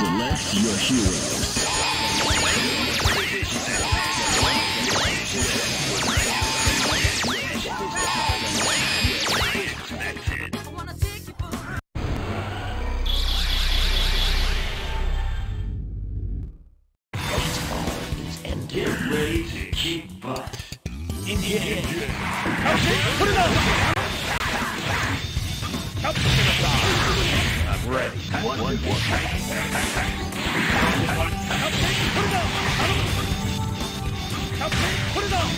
Select your heroes. Get ready to kick butt. Engage. Put it up! I'm ready. One more. Put it up!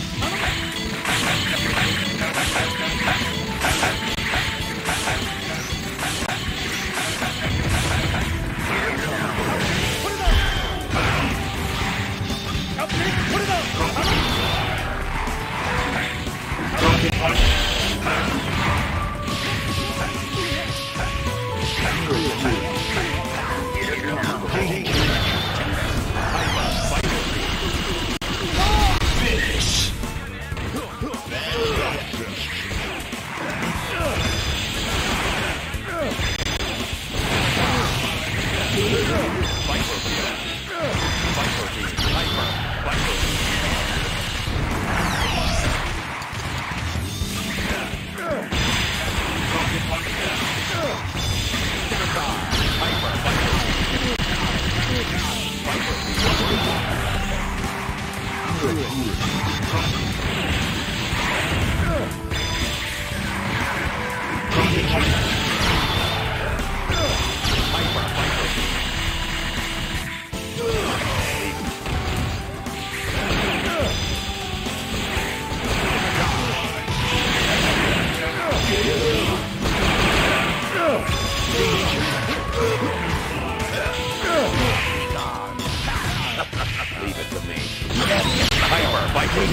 Leave it to me. Hyper, Viper.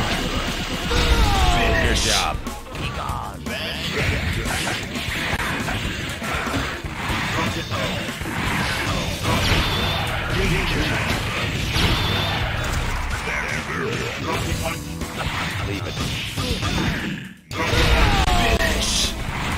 Good job. Be gone. Leave it. Finish.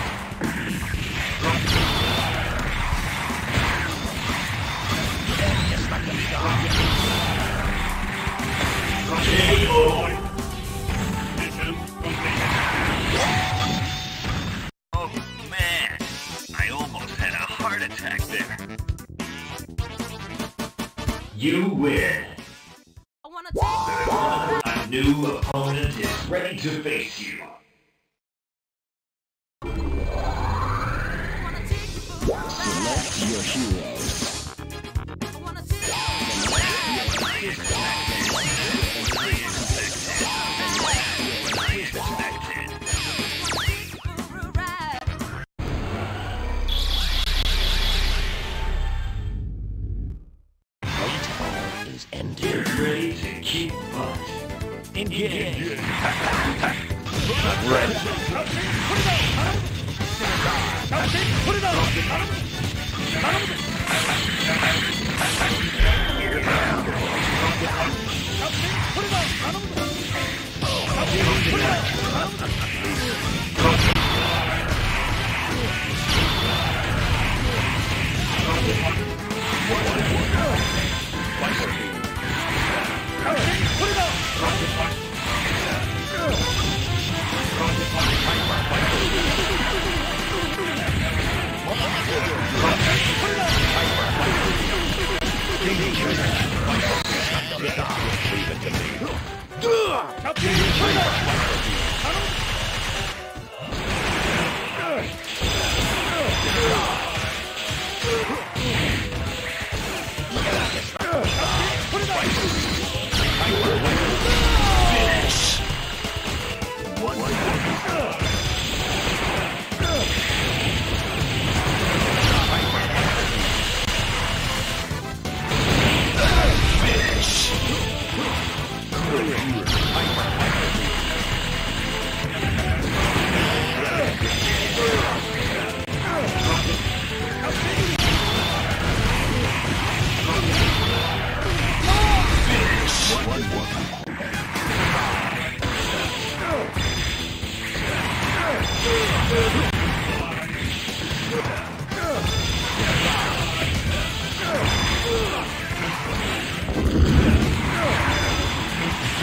Oh man, I almost had a heart attack there. You win. A new opponent is ready to face you. Select your heroes. Get ready to kick butt. Engage. I'm ready. Put it up! Hyper, Viper.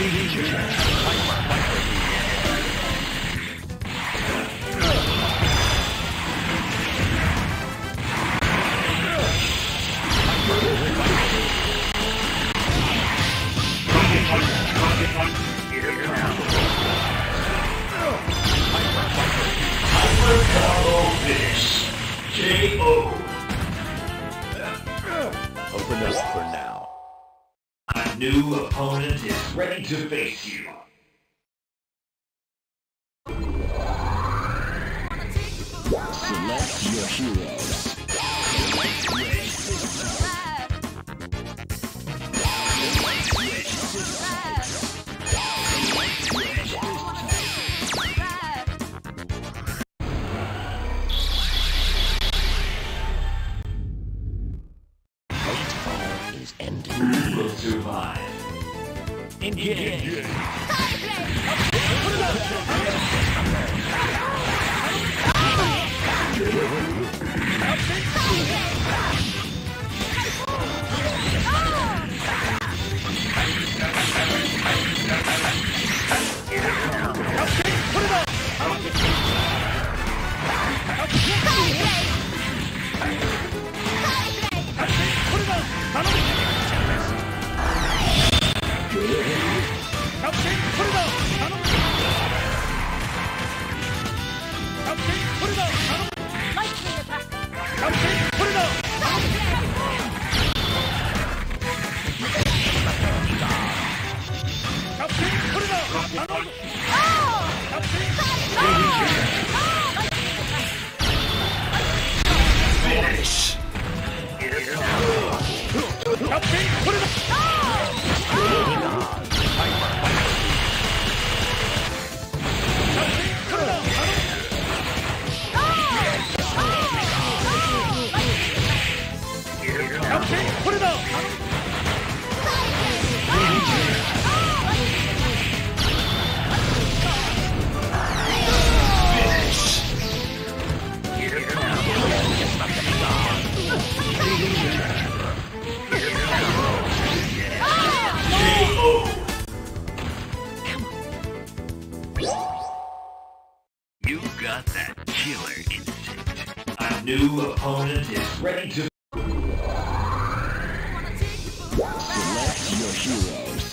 Combo finish. KO. Open up for now. A new opponent is ready to face you. Select your heroes. Who will survive? Engage. Finish. You got that killer instinct. A new opponent is ready to... Select your heroes.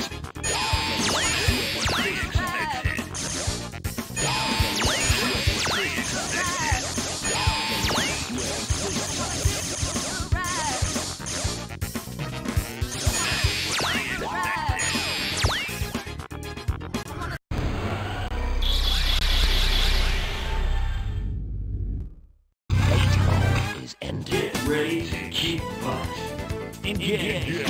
Get ready to keep butt. Engage.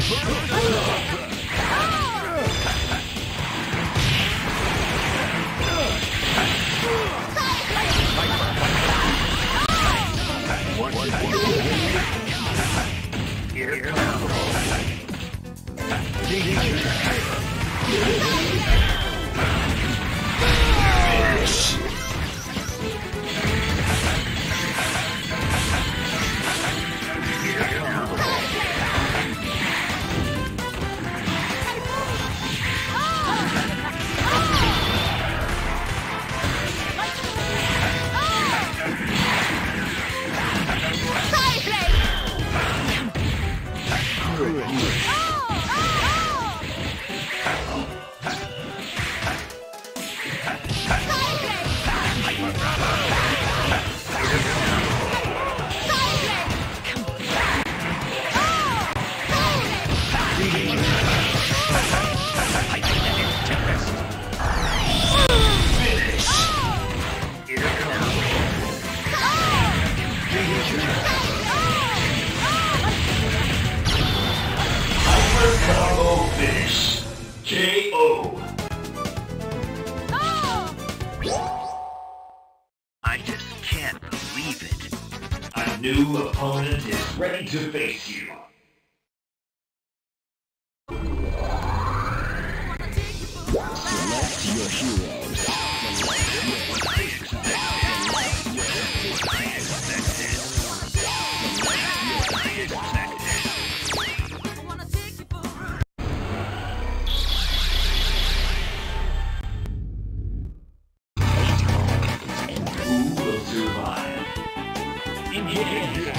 Combo finish. KO. I just can't believe it. A new opponent is ready to face you. Select your heroes.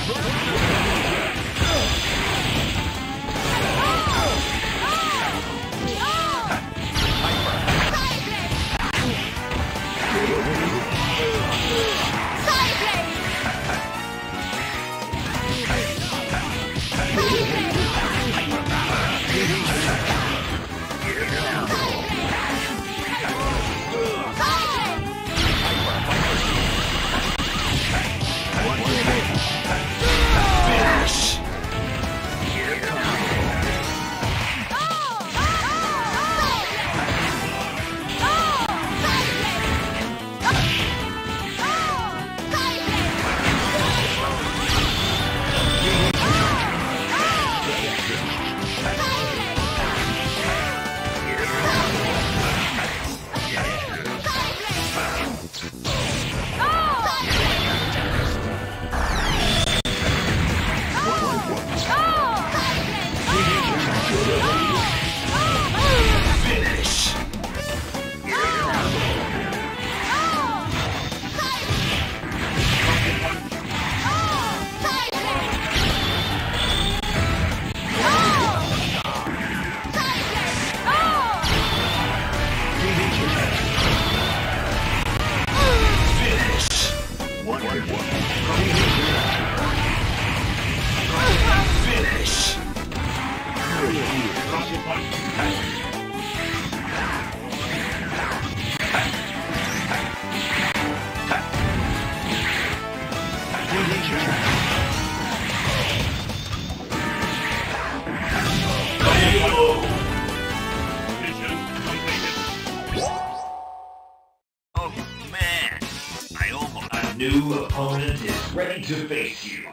Oh man, I almost... A new opponent is ready to face you.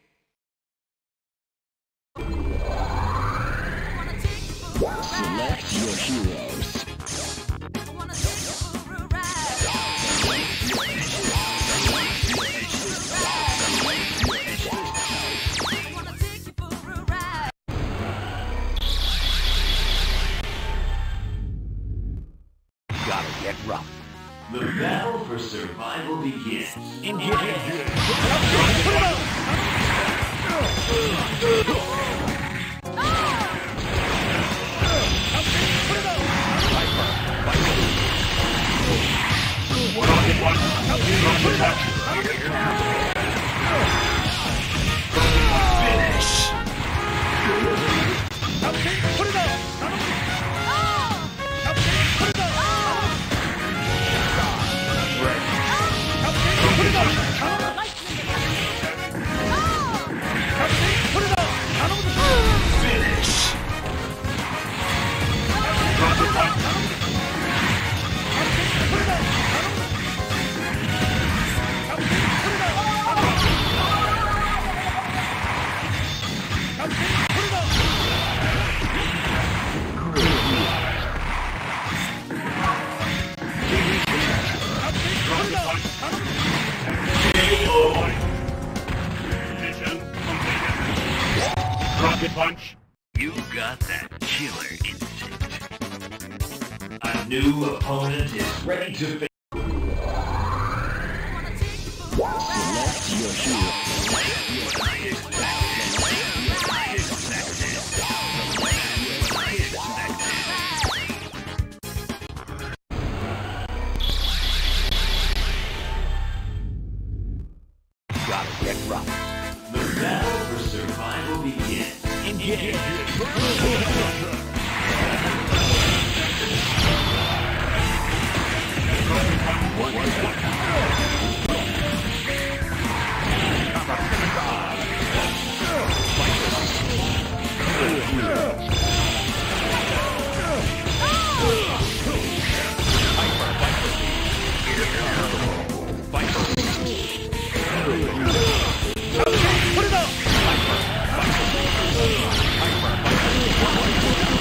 Select your heroes. Gotta get rough. The battle for survival begins. Rocket punch. You got that killer instinct. A new opponent is ready to face. Select your heroes. Gotta get rough. The battle for survival begins. Put it up!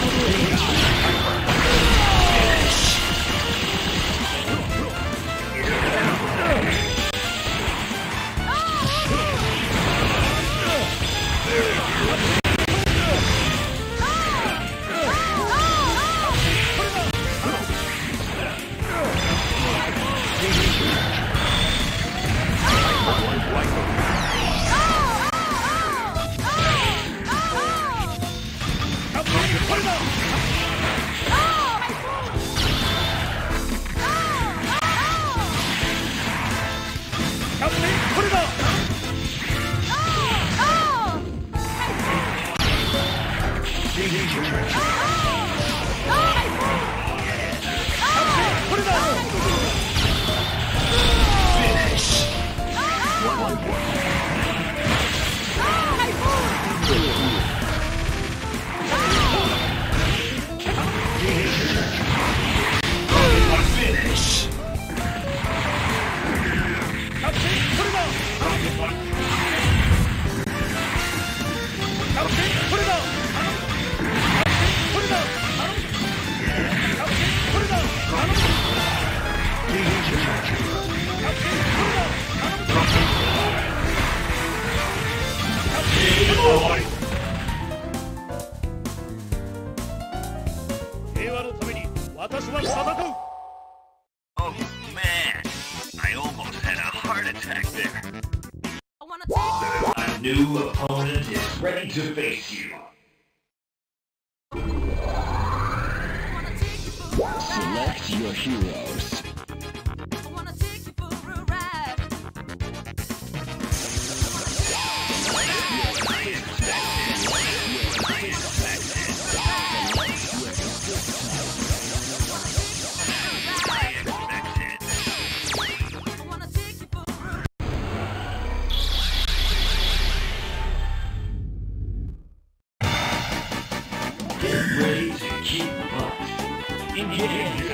Oh man, I almost had a heart attack there. A new opponent is ready to face you. Select your heroes. Get ready to keep up. Engage.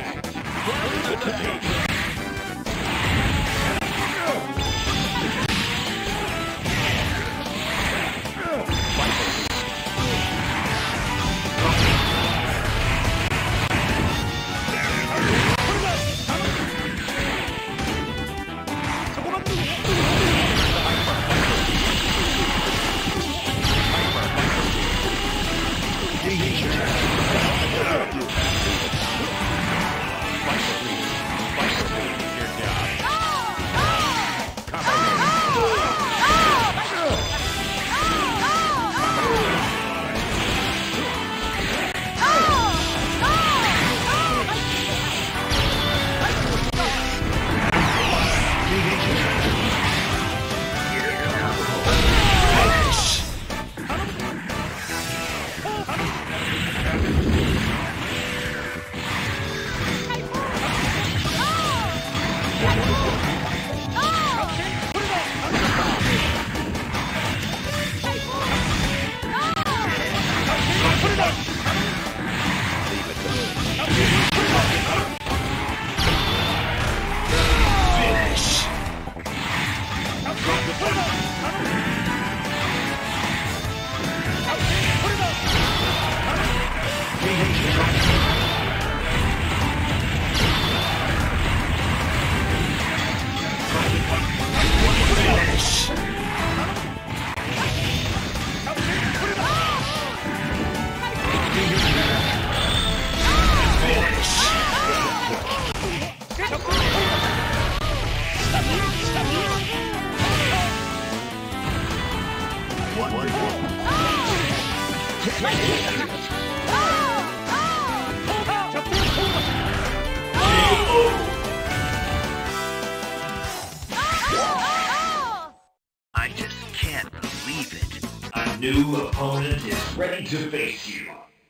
I just can't believe it. A new opponent is ready to face you.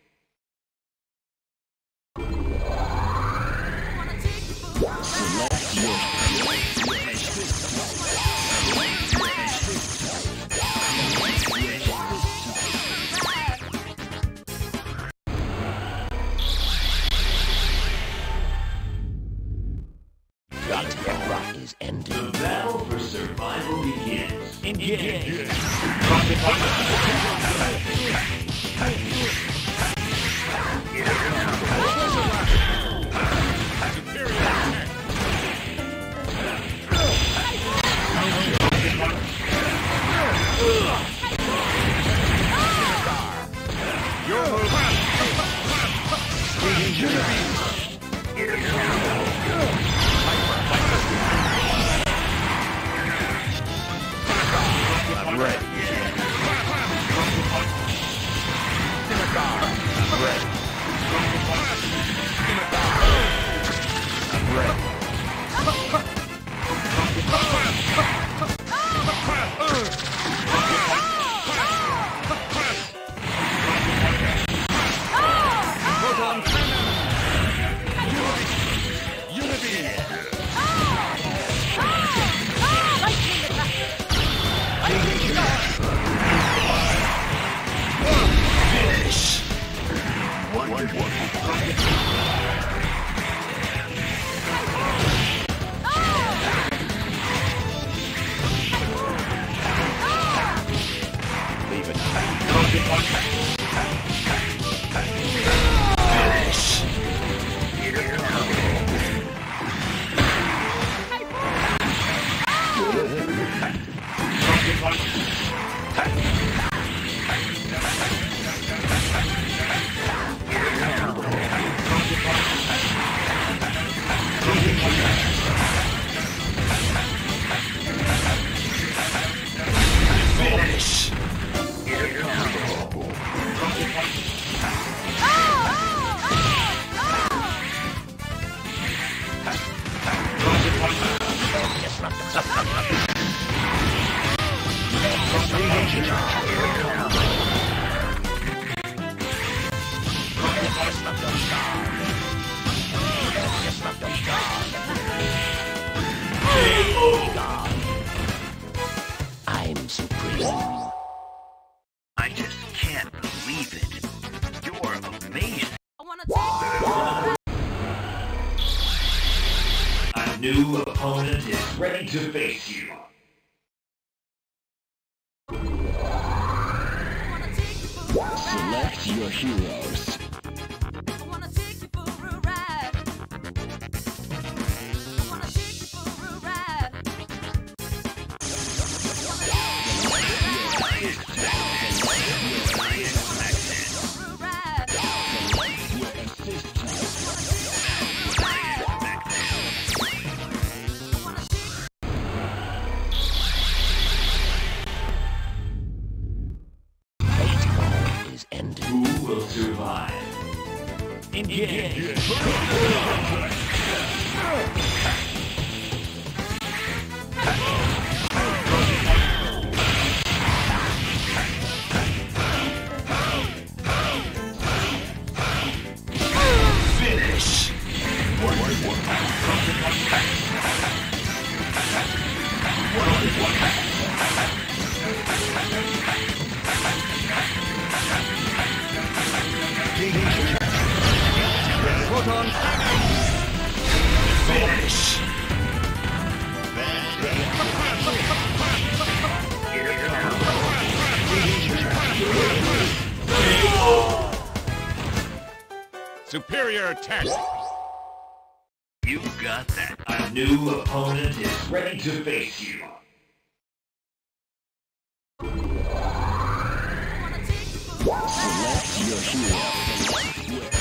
Select your Gotta get rock is ending. The battle for survival begins. Engage. I'm supreme. I just can't believe it. You're amazing. I wanna take A new opponent is ready to face you. Select your heroes. I wanna take you for a ride. I wanna take you for a ride. Baseball is ended. Who will survive? Engage! Finish! Finish! Superior attack! You got that. A new opponent is ready to face you. Select your heroes.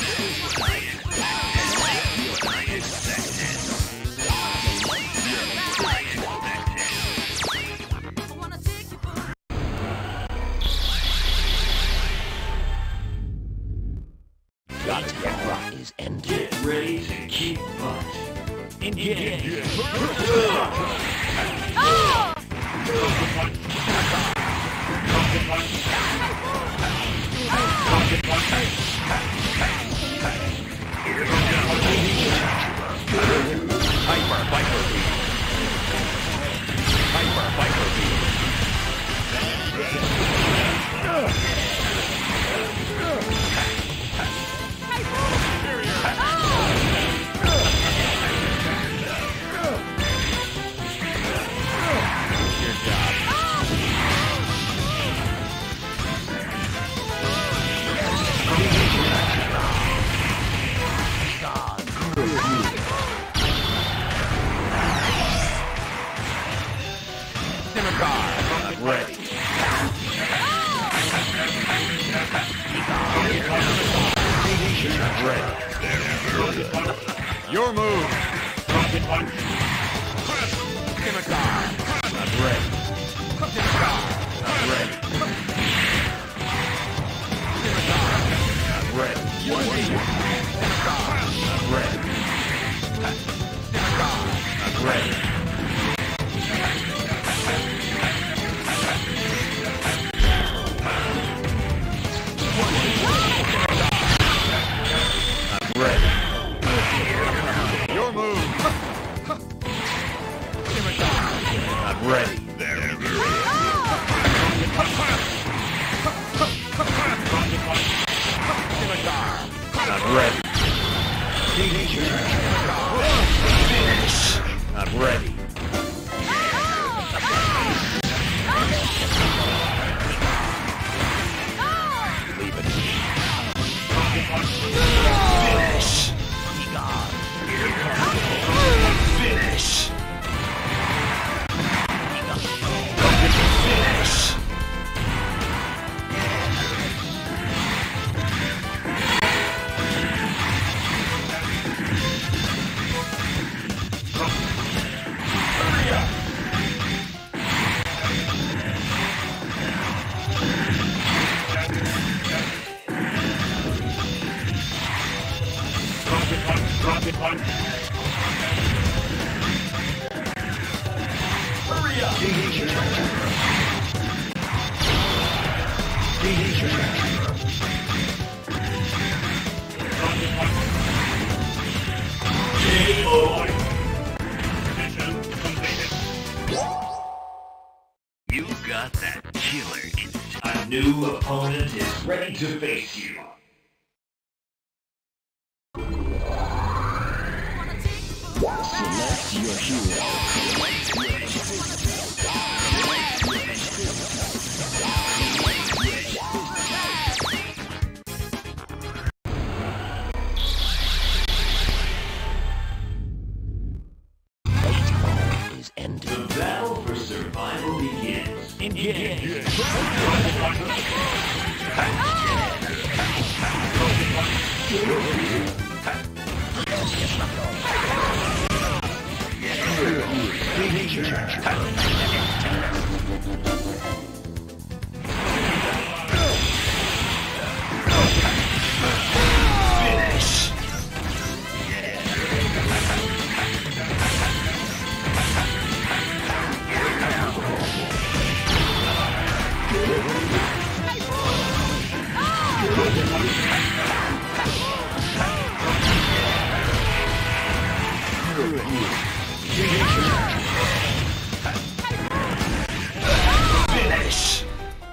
I wanna take you for That rock is ended. Get ready to keep butt. Engage! Hyper Viper Beam! Hyper Viper Beam! Your job. Scimitar, ready. Ready. Your move. Scimitar, ready. Scimitar, ready. Scimitar, ready. Scimitar, ready. Scimitar, ready. Ready. Your move. Scimitar. I'm ready. punch. Hurry up! Rocket punch. KO. Mission completed. You got that killer instinct. A new opponent is ready to face you. Select your hero. Baseball is ended. The battle for survival begins. Engage! Finish. Finish.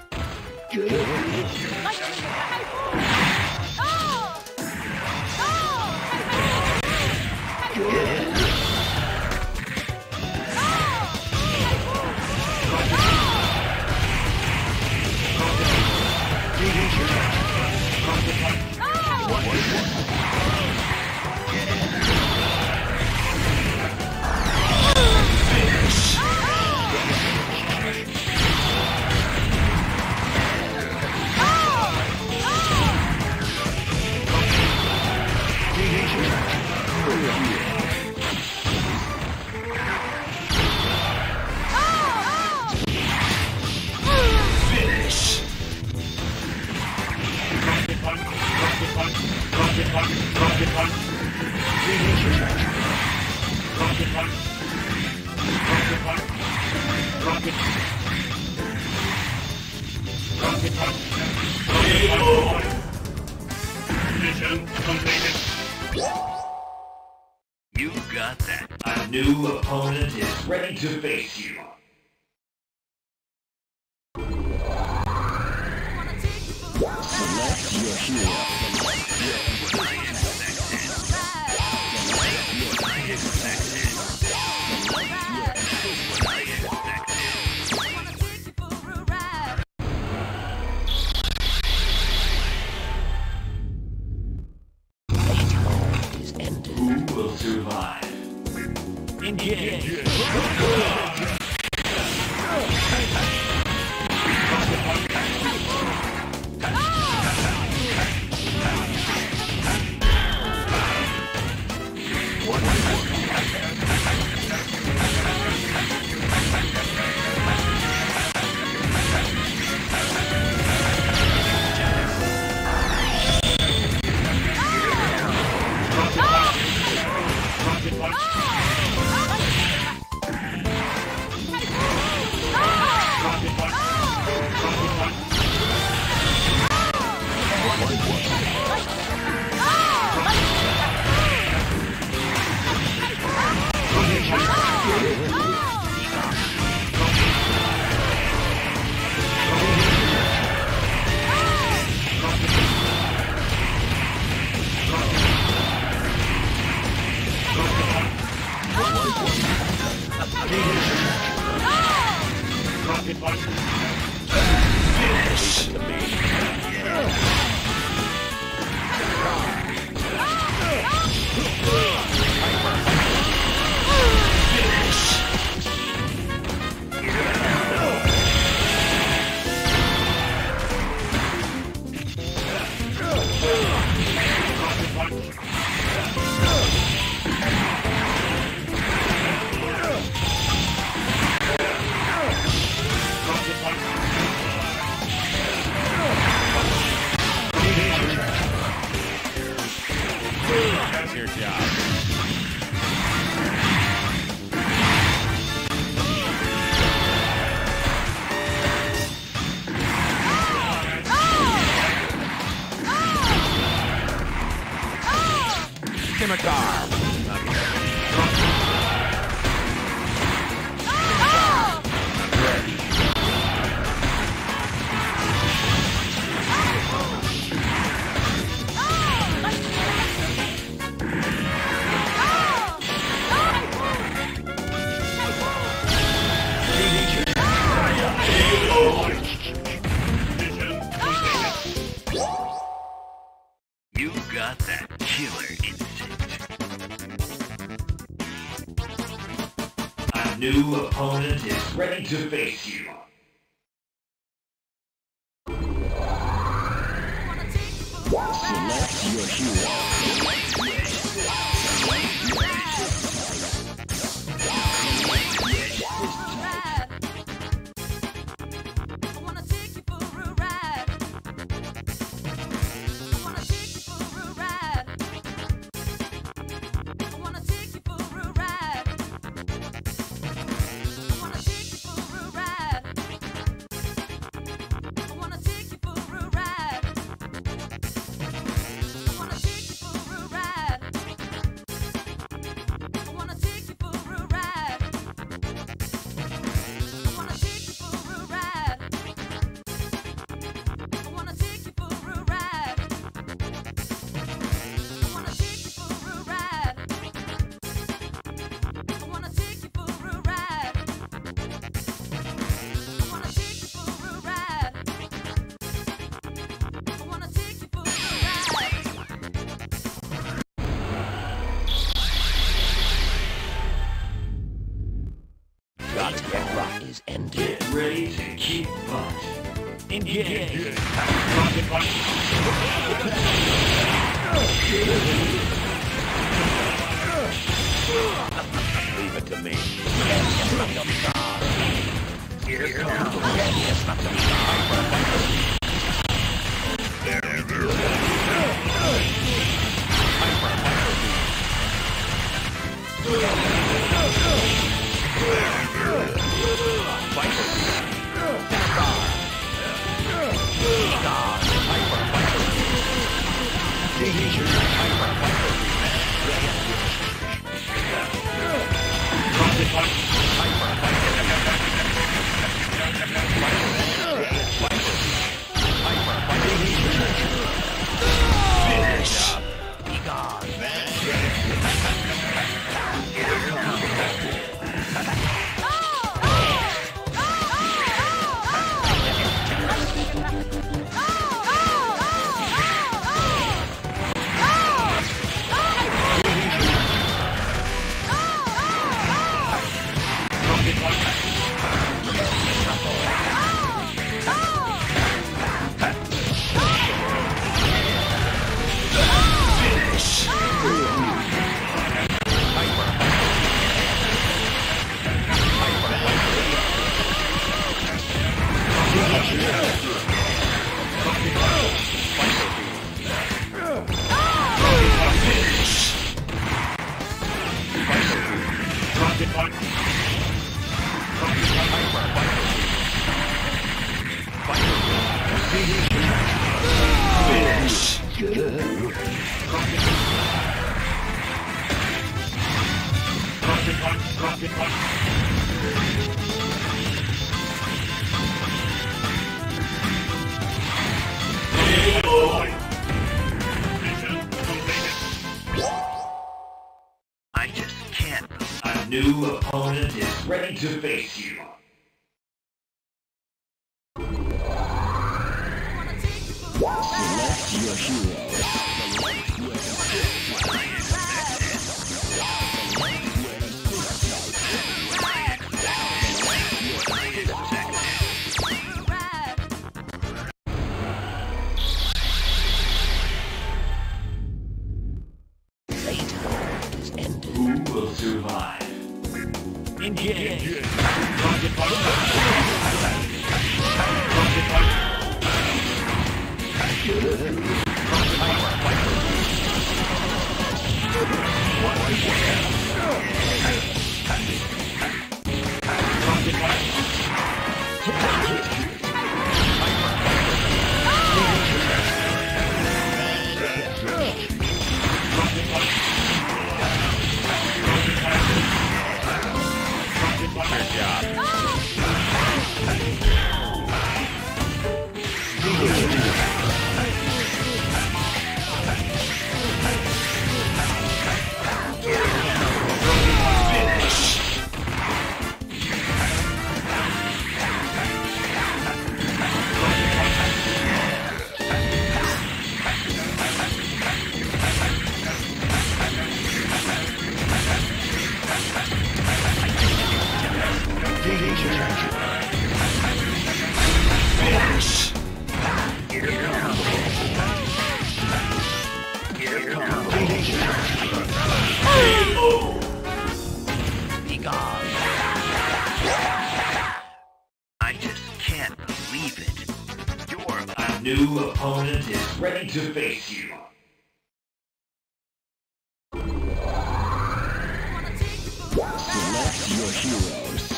Finish. Rocket punch. Rocket punch. Rocket punch. Rocket punch. Rocket punch. Rocket punch. Rocket. Rocket punch. KO. Mission completed. You got that. A new opponent is ready to face you. Select your hero. Baseball is ended. Who will survive? Engage! Rocket punch. Rocket punch. Finish. Rocket punch. Rocket punch. That's your job. Scimitar. You got that killer instinct. A new opponent is ready to face you. Select your hero. Era is ended. Get ready to keep punch. Engage. Rocket punch. Leave it to me. Here comes I just can't. A new opponent is ready to face you. Select your hero. playtime is ended. Who will survive? Engage. Rocket punch. Rocket punch. Rocket punch. new opponent is ready to face you. Select your heroes.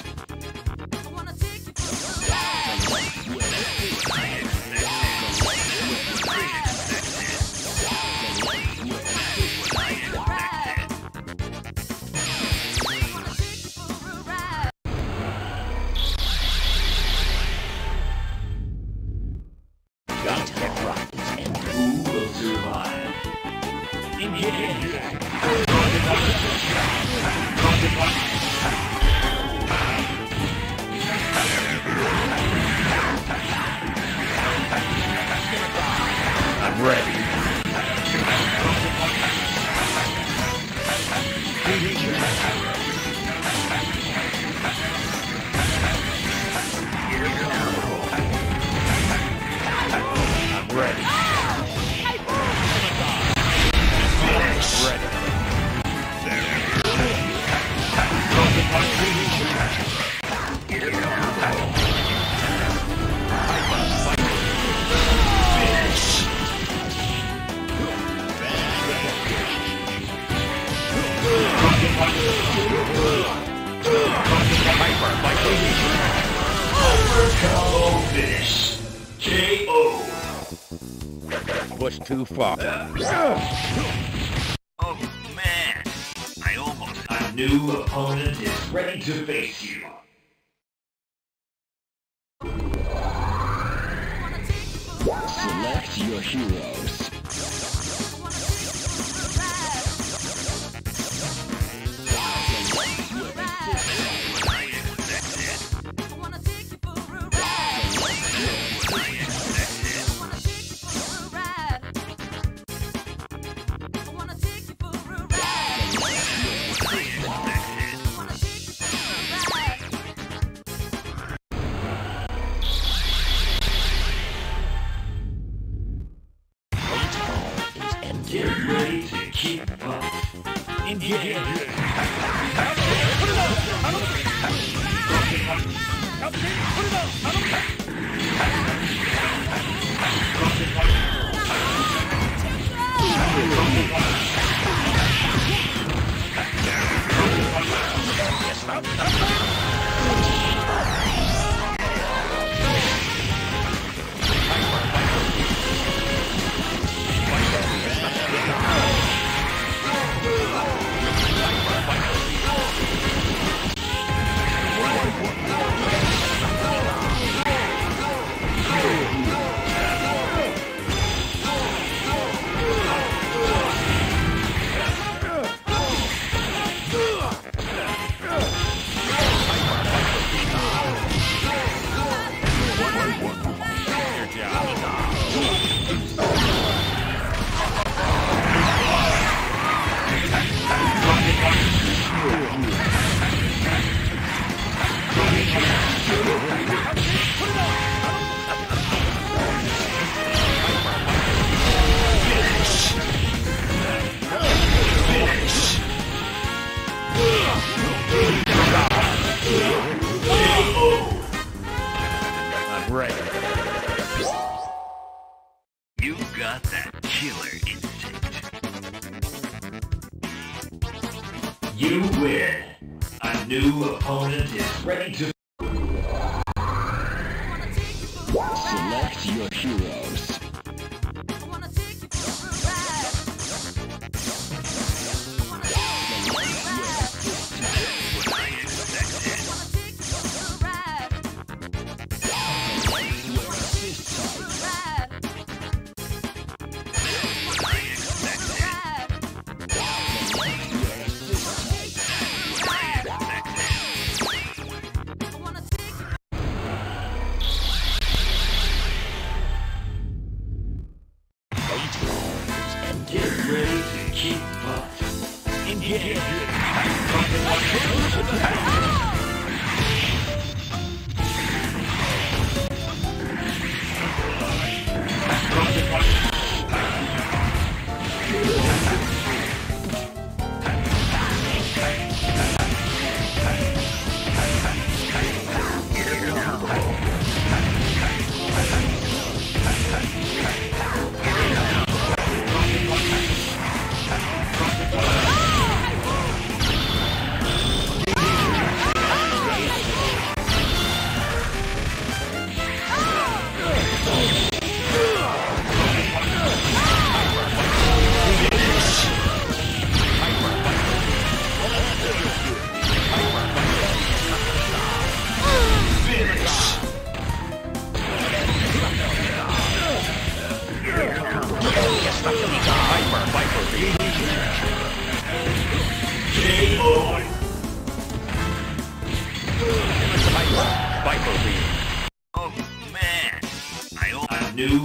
Who will survive? I'm ready. I'm ready. Combo finish. KO. Push too far. Oh man, I almost. A new opponent is ready to face you. Select your heroes. Get ready to keep up. I'm ready. You got that killer instinct. You win. A new opponent is ready to. Select your heroes. Get ready to keep up.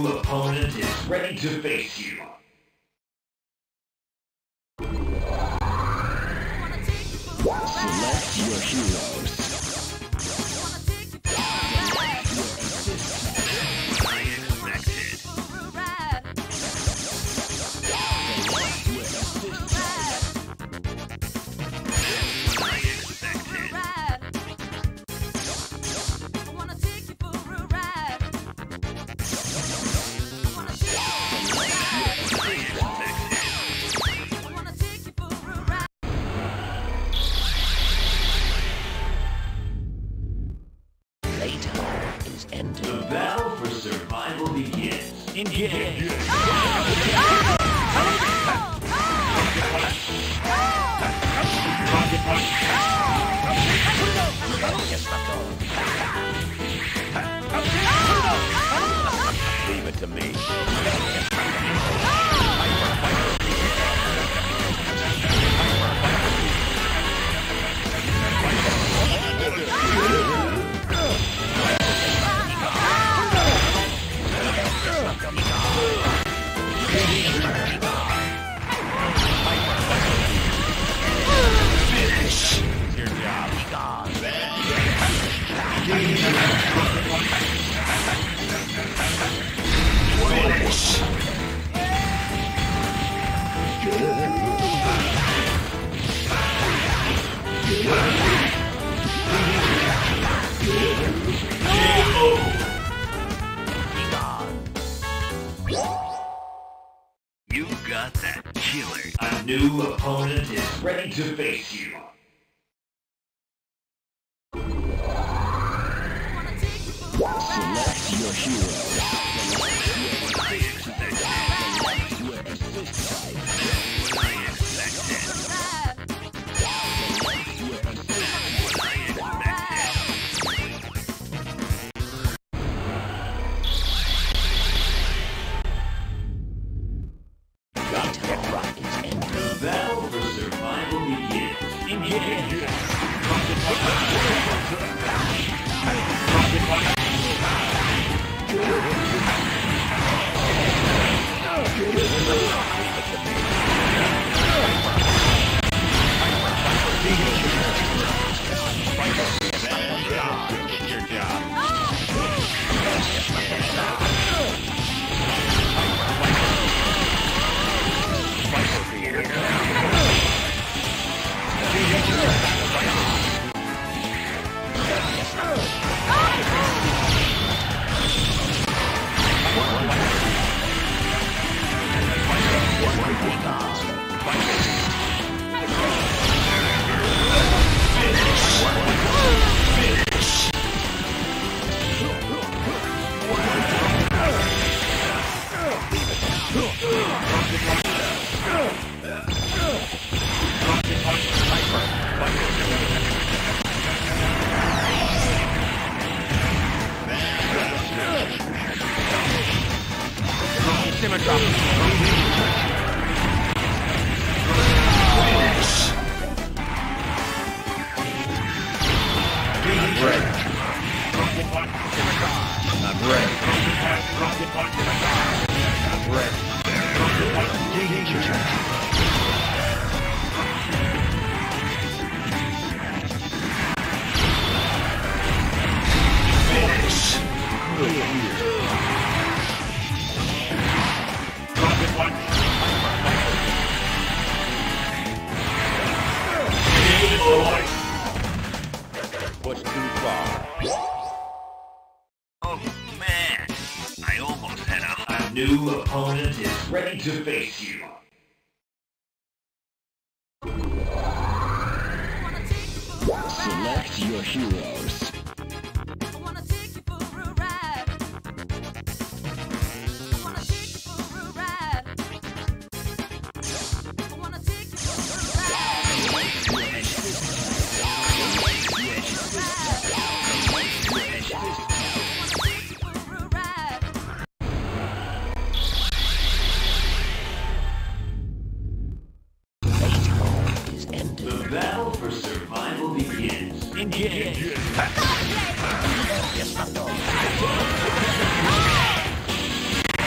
new opponent is ready to face you. Wanna take you for a ride. Select your heroes. Wanna take you for a ride. I expect it. For a ride. I expect it. Ride. I wanna take you for a ride. I wanna take you for a ride. I wanna take you for a ride. Playtime is ended. The battle for survival begins. Engage. Leave it to me. It's your job. You got that killer. A new opponent is ready to face you. Wanna take you for a ride. Select your heroes. I expect it. Your assist type. I expect it. Ride. Your assist I expect it. Playtime rock is ended. The battle for survival begins. Engage. It's your job. Simmer drop. I'm ready. I'm ready. I'm ready. Push too far. Oh man, I almost had a new opponent is ready to face you. Wanna take you for a ride. Select your heroes. I wanna take you for a ride. I wanna take you for a ride. I wanna take you for a ride. Playtime is ended. The battle for survival begins. Engage. Yes, my dog.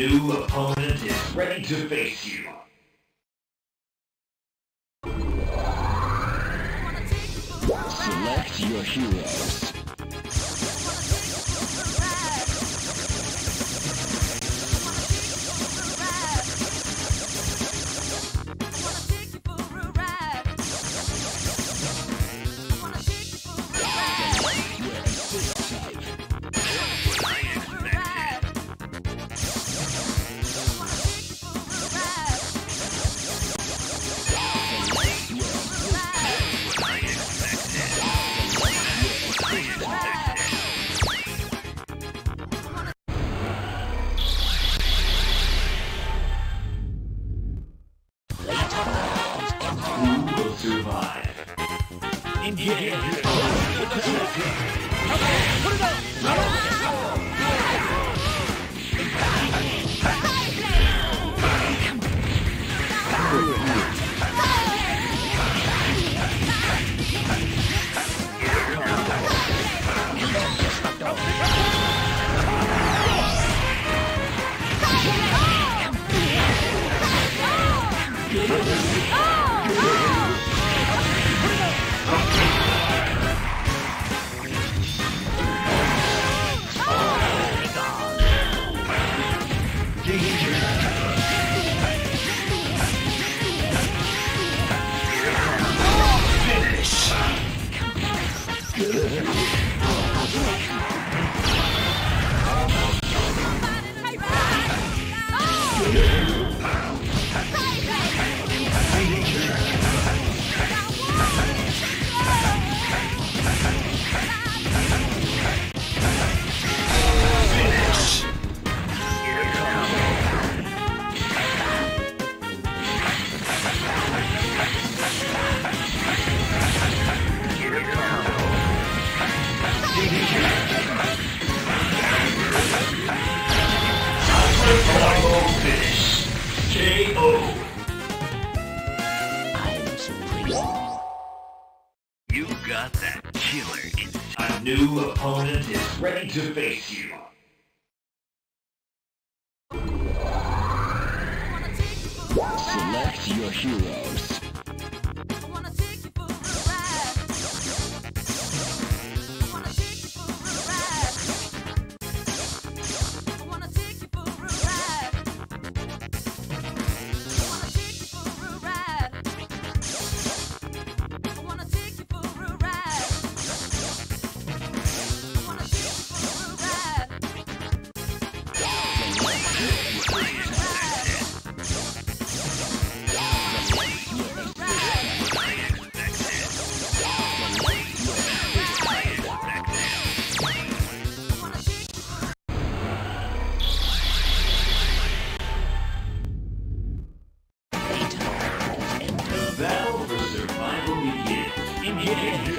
new opponent is ready to face you. Select your heroes. Who will survive? KO. I'm supreme. You got that killer instinct. A new opponent is ready to face you. Select your heroes. Battle for survival begins.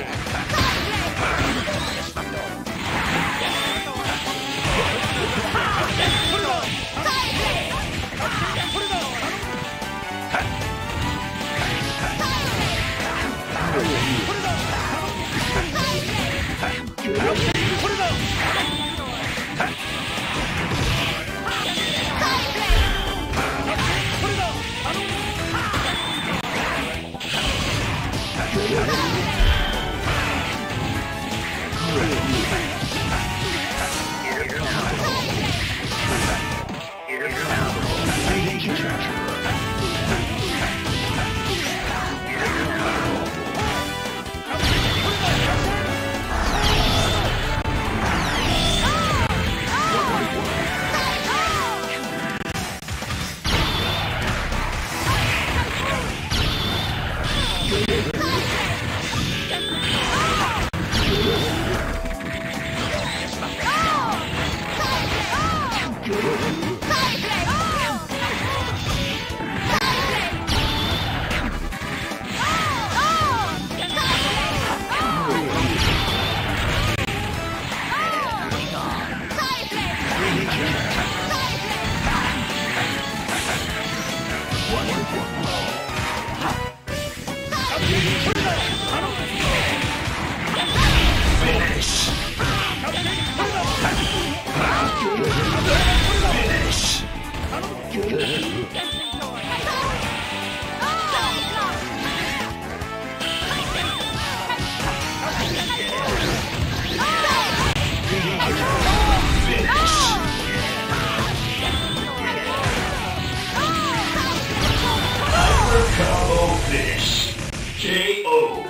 Combo finish. KO.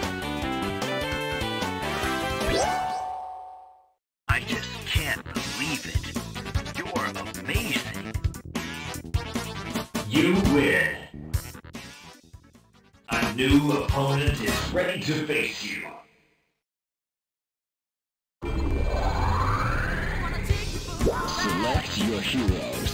I just can't believe it. You're amazing. You win. A new opponent is ready to face you. Select your heroes.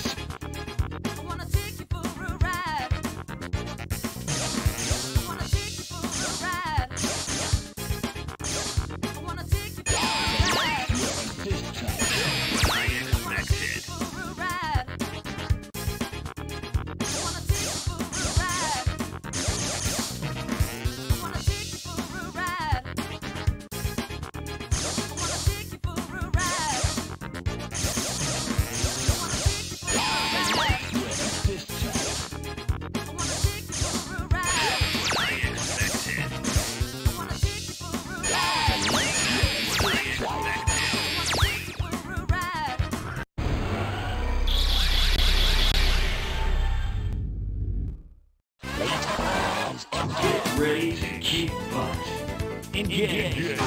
Ready to kick butt. Engage.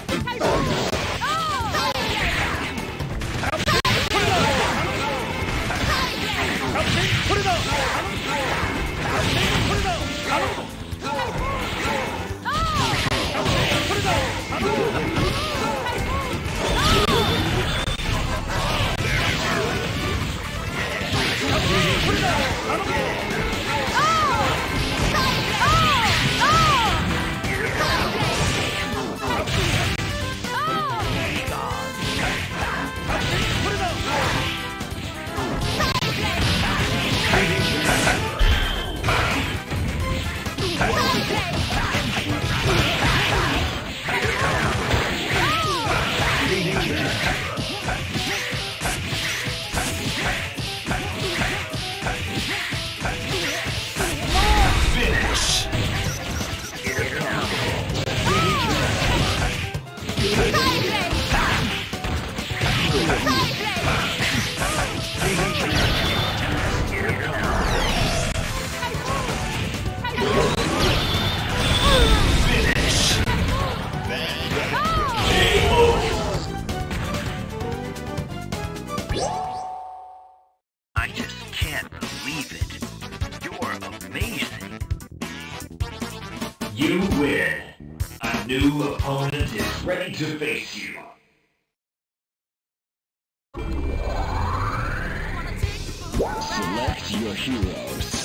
I just can't believe it. You're amazing. You win. A new opponent is ready to face you. Select your heroes.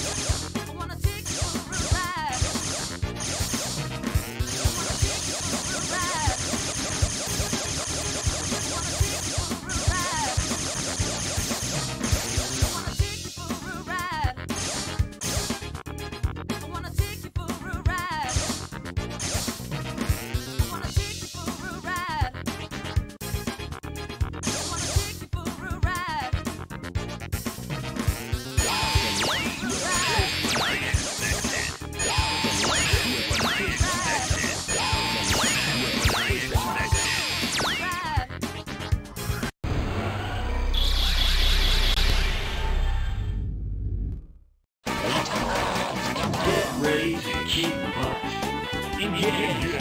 Ready to kick butt. Engage.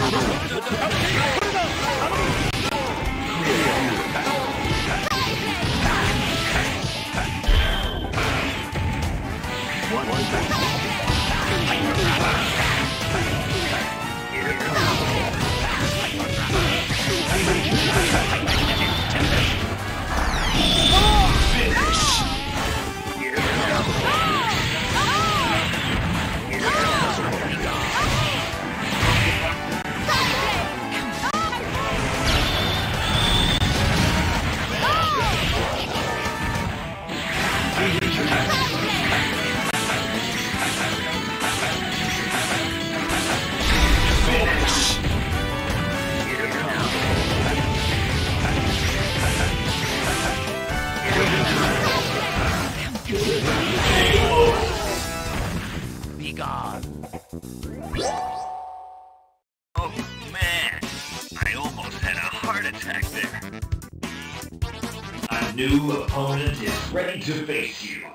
gone. Oh man, I almost had a heart attack there. A new opponent is ready to face you.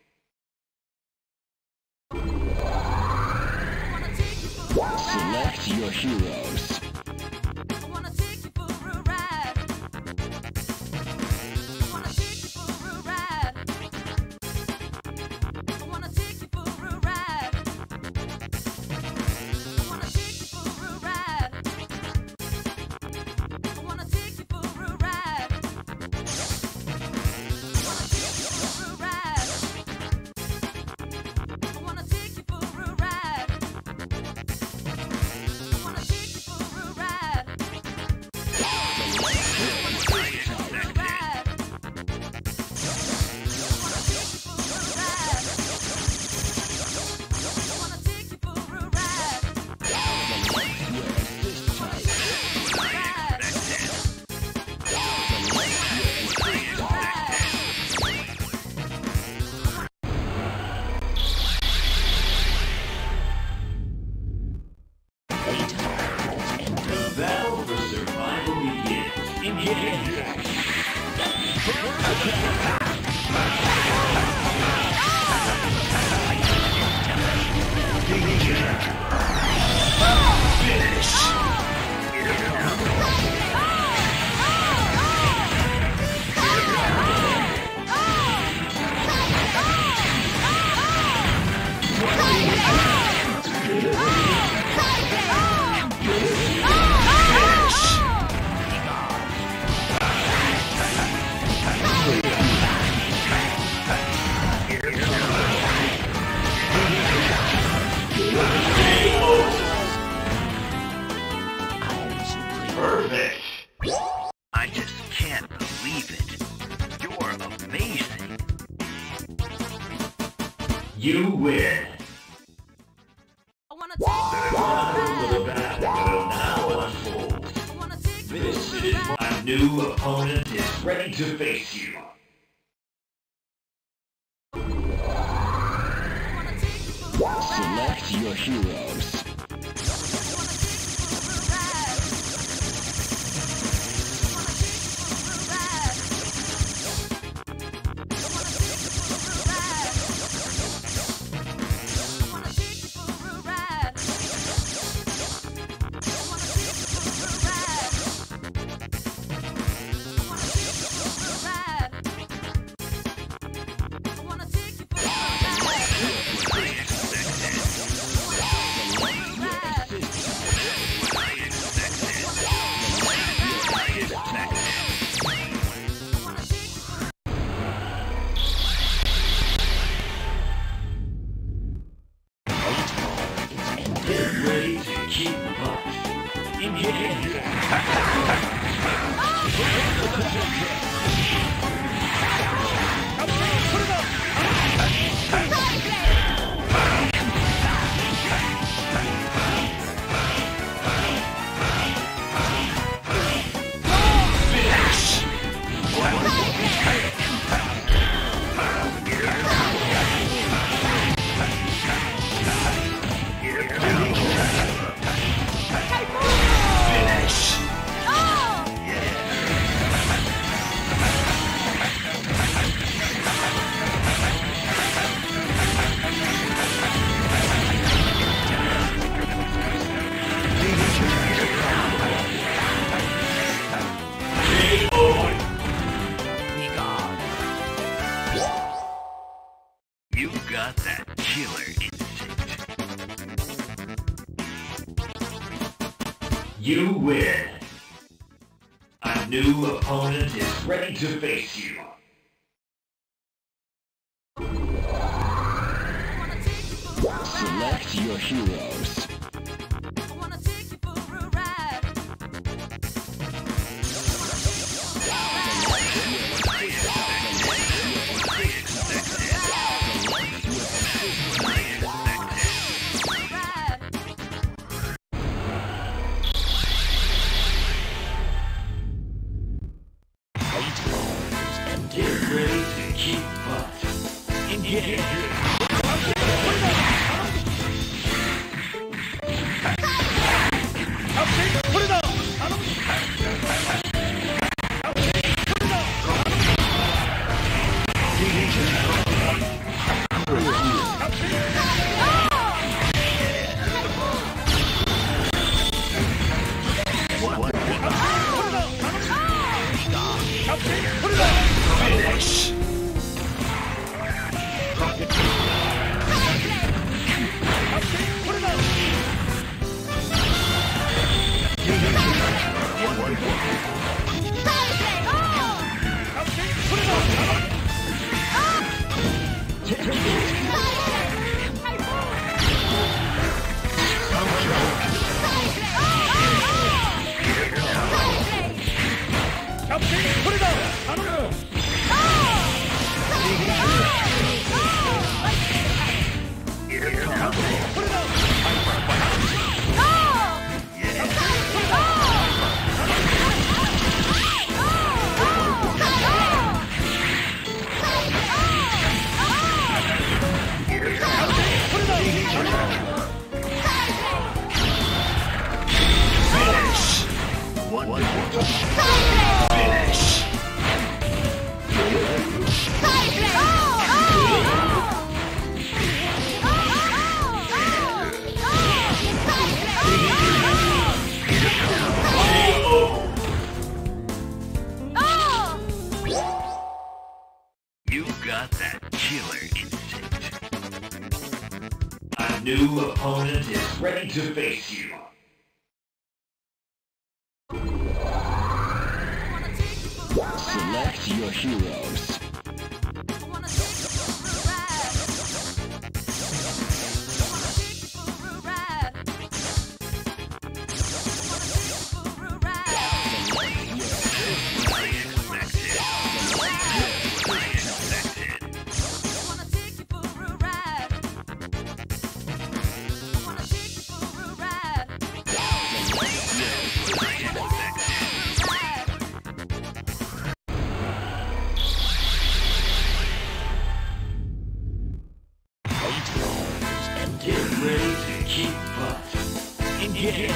Select your heroes. Perfect. I just can't believe it. You're amazing. You win. The battle will now unfold. This is my new opponent is ready to face you. Select your heroes. Get ready to keep up. Engage. You got that killer instinct. You win. A new opponent is ready to face you. Select your heroes. Get ready to keep butt. Engage. new opponent is ready to face you. Select your heroes. Get ready to kick butt. Engage.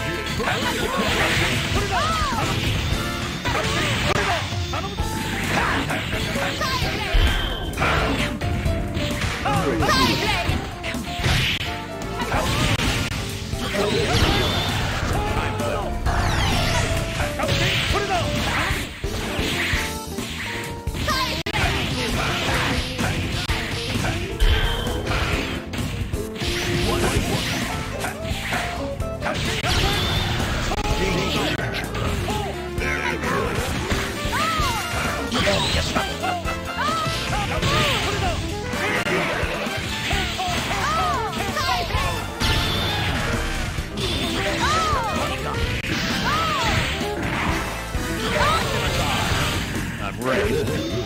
I'm ready.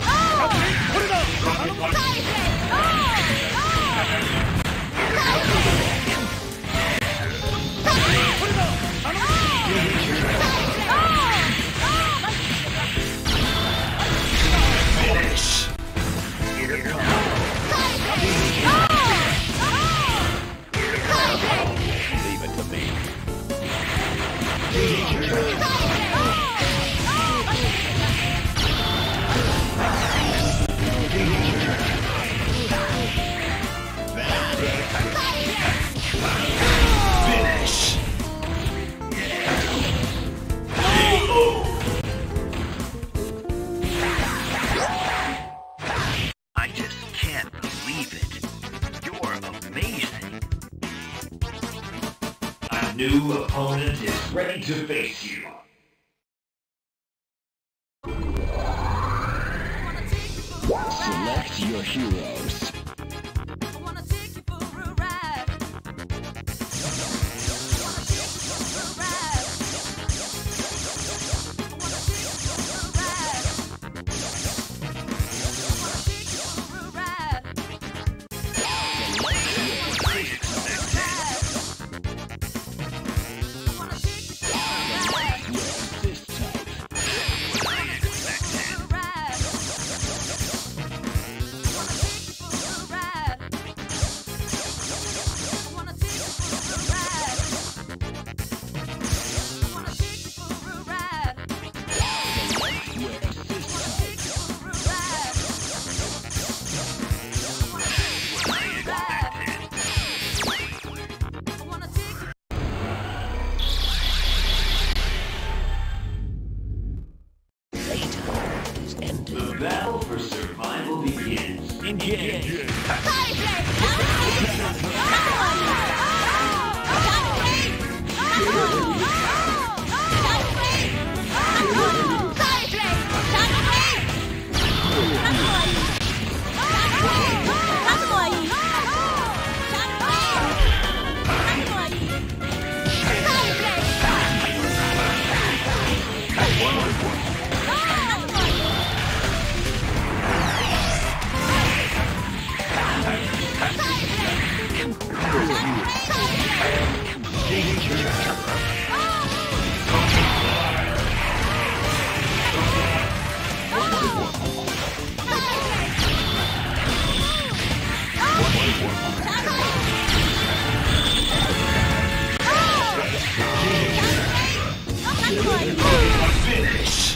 Leave it to me. Finish. I just can't believe it. You're amazing. A new opponent is ready to face you. Select your heroes. The battle for survival begins. Engage. Finish.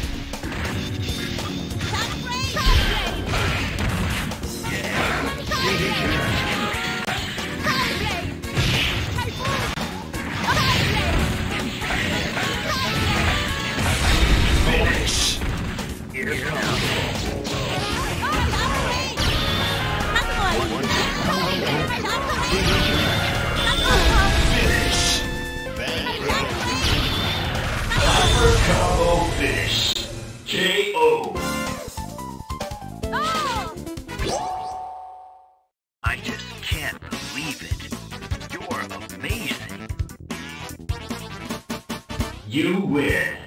You win.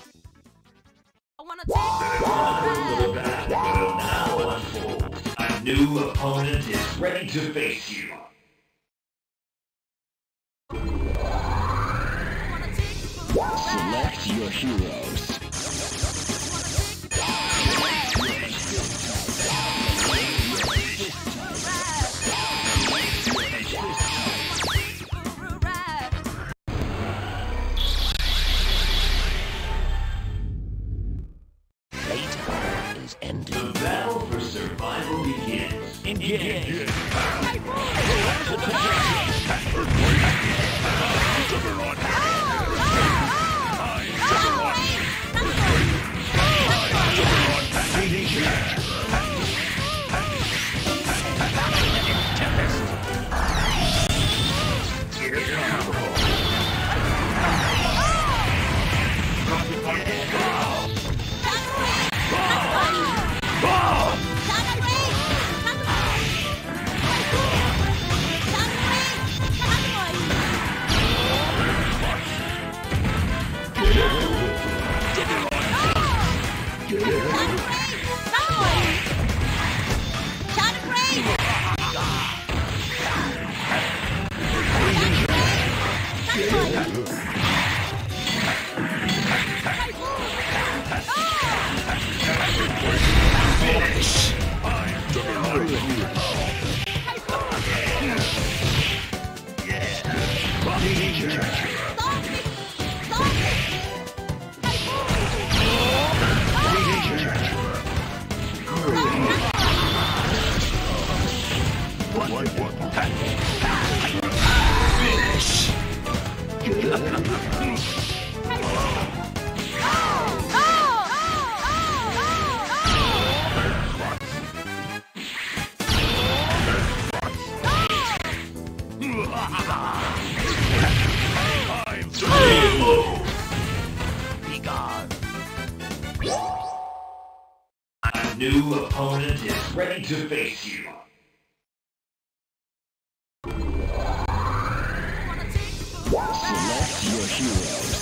I wanna The battle will now unfold. A new opponent is ready to face you. Select your heroes. Playtime is ended. The battle for survival begins. Engage. A new opponent is ready to face you. Select your heroes.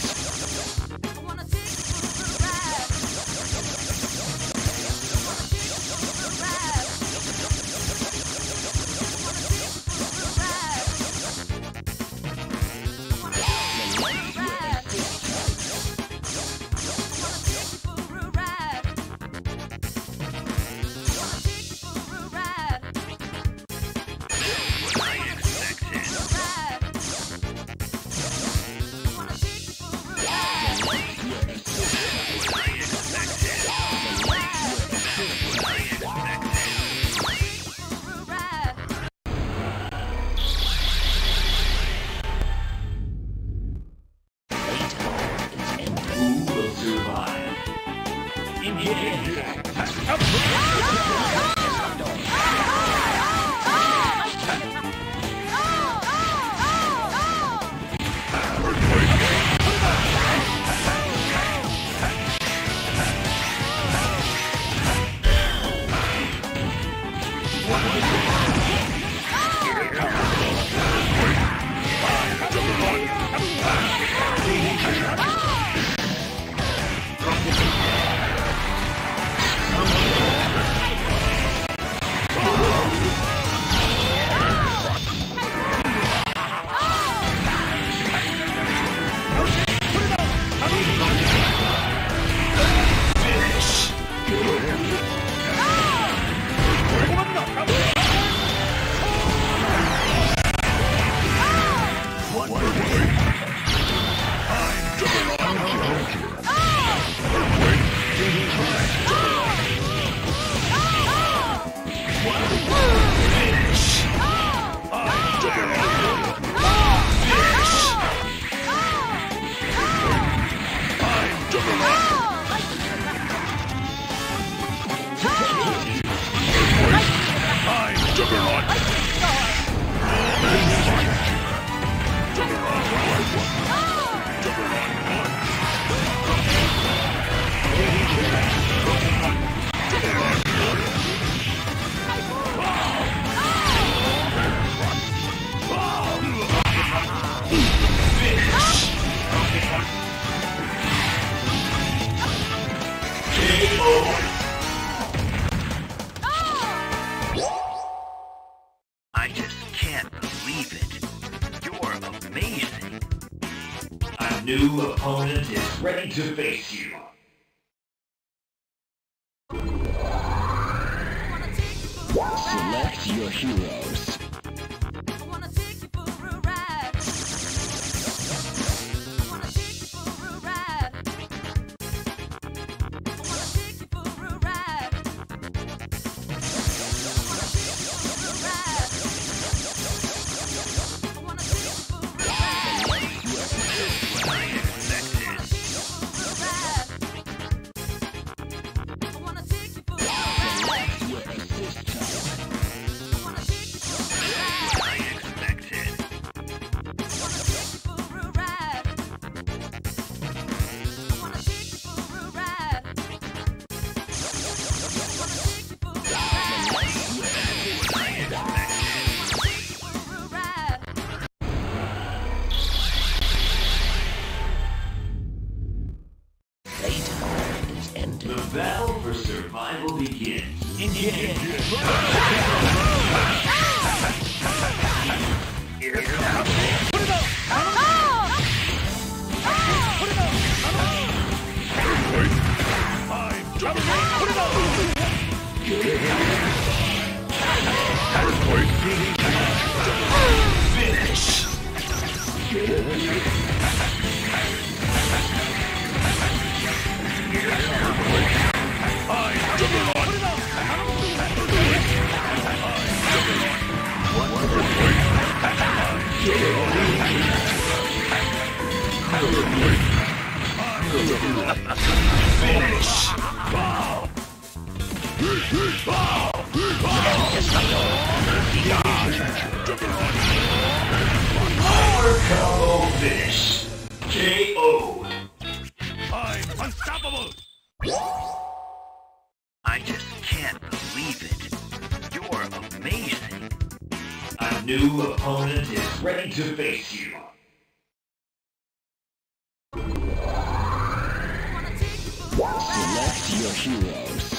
believe it. You're amazing. A new opponent is ready to face you. Select your heroes. The battle for survival begins. Finish. Finish. Power combo finish. KO. I'm unstoppable. I just can't believe it. You're amazing. A new opponent is ready to face you. Select your heroes.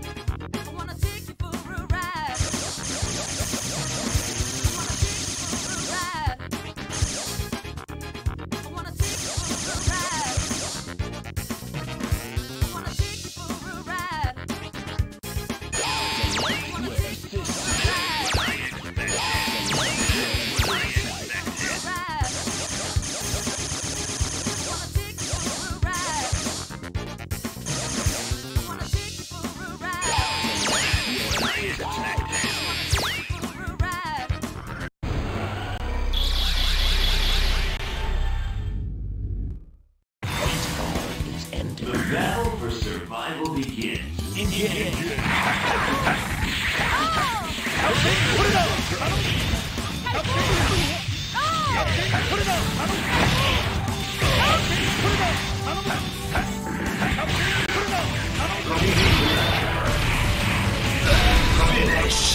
The battle for survival begins. Finish.